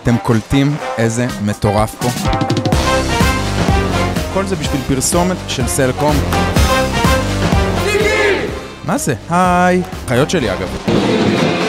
אתם קולטים איזה מטורף פה? כל זה בשביל פרסומת של סלקום. מה זה? היי. חיות שלי אגב.